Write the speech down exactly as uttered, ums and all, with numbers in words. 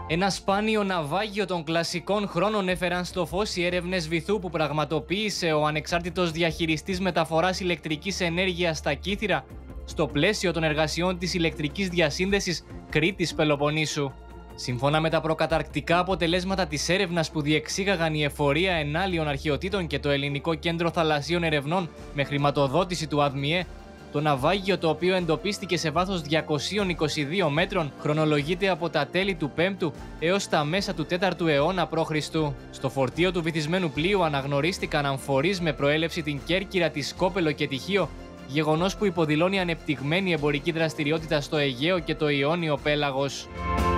Ένα σπάνιο ναυάγιο των κλασικών χρόνων έφεραν στο φως οι έρευνες βυθού που πραγματοποίησε ο ανεξάρτητος διαχειριστής μεταφοράς ηλεκτρικής ενέργειας στα Κύθυρα στο πλαίσιο των εργασιών της ηλεκτρικής διασύνδεσης Κρήτης-Πελοποννήσου. Σύμφωνα με τα προκαταρκτικά αποτελέσματα της έρευνας που διεξήγαγαν η Εφορία Ενάλιων Αρχαιοτήτων και το Ελληνικό Κέντρο Θαλασσίων Ερευνών με χρηματοδότηση του ΑΔΜΙΕ, το ναυάγιο, το οποίο εντοπίστηκε σε βάθος διακοσίων είκοσι δύο μέτρων, χρονολογείται από τα τέλη του πέμπτου έως τα μέσα του τέταρτου αιώνα π.Χ. Στο φορτίο του βυθισμένου πλοίου αναγνωρίστηκαν αμφορείς με προέλευση την Κέρκυρα, τη Σκόπελο και τη Χίο, γεγονός που υποδηλώνει ανεπτυγμένη εμπορική δραστηριότητα στο Αιγαίο και το Ιόνιο πέλαγος.